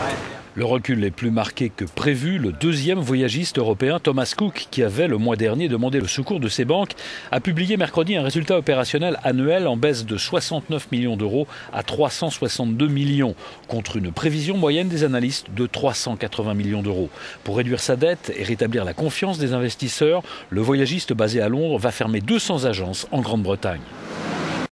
Le recul est plus marqué que prévu. Le deuxième voyagiste européen, Thomas Cook, qui avait le mois dernier demandé le secours de ses banques, a publié mercredi un résultat opérationnel annuel en baisse de 69 millions d'euros à 362 millions, contre une prévision moyenne des analystes de 380 millions d'euros. Pour réduire sa dette et rétablir la confiance des investisseurs, le voyagiste basé à Londres va fermer 200 agences en Grande-Bretagne.